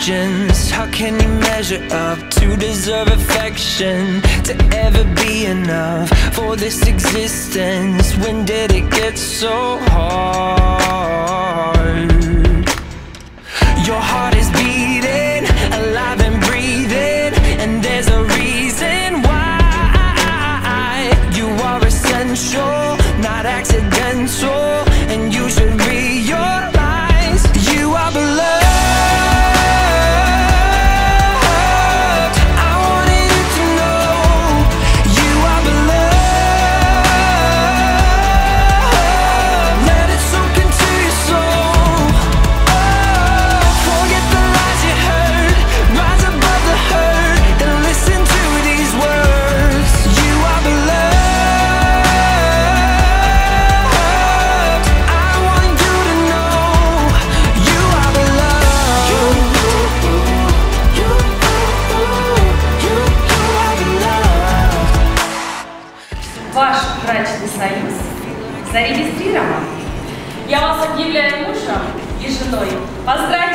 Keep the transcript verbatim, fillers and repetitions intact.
questions. How can you measure up to deserve affection? To ever be enough for this existence? When did it get so hard? Your heart is beating, alive and breathing, and there's a reason why. You are essential, not accidental, and you should realize you are beloved. I wanted you to know you are beloved. Let it soak into your soul. Forget the lies you heard, rise above the hurt, and listen to these words. You are beloved. I want you to know you are beloved. You, you, you, you, you are beloved. Ваш брачный союз зарегистрирован. Я вас объявляю мужем и женой. Поздравляю!